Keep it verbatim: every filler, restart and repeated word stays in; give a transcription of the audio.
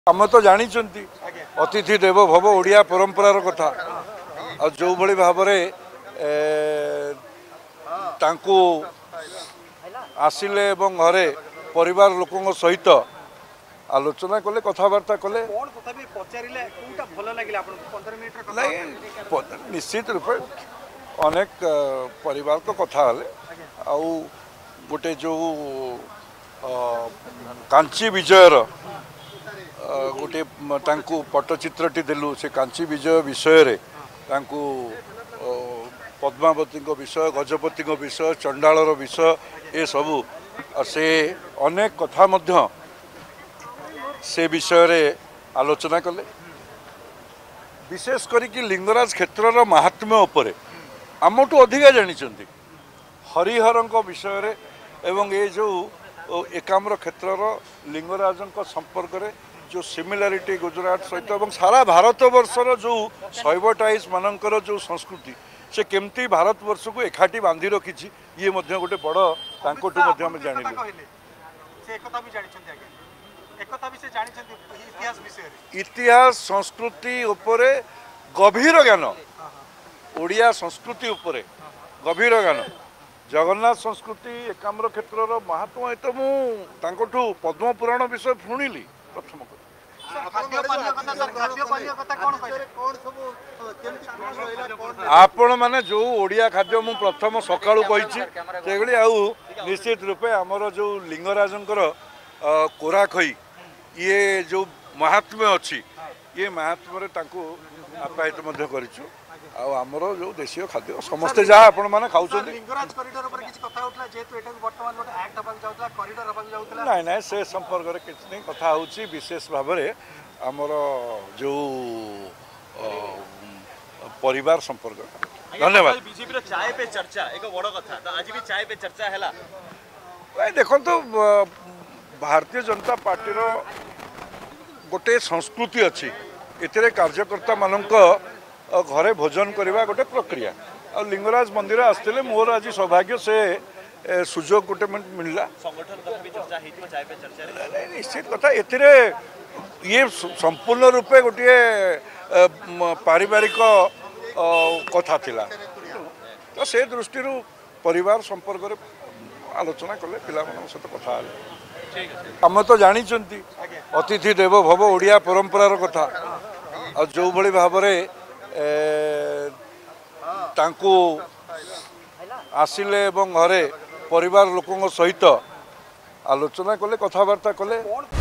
आम तो जानी अतिथि देव भव ओडिया परंपरार कथा आ जो भली भाव तांकू आसिले एवं घरे परिवार लोकों सहित आलोचना कले कथबार्ता कले निश्चित रूपे अनेक परिवार तो कथा आउ गोटे जो कांची विजयर गोटे तांकू पट्टचित्रटी देलु से कांची विजय विषय रे तांकू पद्मावती विषय गजपति विषय चंडालर विषय ये सबू से अनेक कथा मध्य से विषय रे आलोचना कले विशेष करिकी लिंगराज क्षेत्र महात्म्य उपरे आमठू अधिका जानी हरिहर विषय रे एवं ये जो एकाम्र क्षेत्र लिंगराज संपर्क रे जो सिमिलारिटी गुजरात सहित और सारा भारत वर्षर जो शैवटाइज मानकर जो संस्कृति से केमती भारत वर्ष को एकाठी बांधी रखी ये गोटे बड़ जान इतिहास संस्कृति उपरे गभीर ज्ञान ओडिया संस्कृति उपरे गभीर ज्ञान जगन्नाथ संस्कृति एकाम्र क्षेत्र महात्मा तो मुझू पद्म पुराण विषय शुणिली प्रथम आपण माने जो ओडिया खाद्य मु प्रथम सकाळू कही आउ निश्चित रूपे आमर जो लिंगराजंकर कोरा खई ये जो महात्म्य अच्छी ये महात्म्य आप्यायित करिछु आउ आमर जो देशीय खाद्य समस्ते जहाँ आपण माने खाउछन लिंगराज कॉरिडोर ऊपर किछ कथा उठला जेतु एटा वर्तमान गोटे एक्ट हबा जाउतला कॉरिडोर हबा जाउतला नाही नाही से संपर्क रे किछ नहीं कथा होची विशेष भाव रे आमर जो परिवार संपर्क धन्यवाद बीजेपी रो चाय पे चर्चा एक बड़ कथा तो आज भी चाय पे चर्चा हैला भाई देखो तो भारतीय जनता पार्टी रो गोटे संस्कृति अच्छी एतरे कार्यकर्ता मानक घरे भोजन करवा गोटे प्रक्रिया और लिंगराज मंदिर आसते मोर आज सौभाग्य से सुजोग गोटे मिलला निश्चित कथा एथिरे ये संपूर्ण रूपे गोटे पारिवारिक कथा थिला तो से दृष्टि परिवार संपर्क आलोचना कले पिला सहित कथा आम तो जानी अतिथि देव भव ओडिया परंपरार कथा और जो भली भाव तांकू आसिले एवं घरे परिवार लोकों सहित आलोचना कले कथबार्ता कले।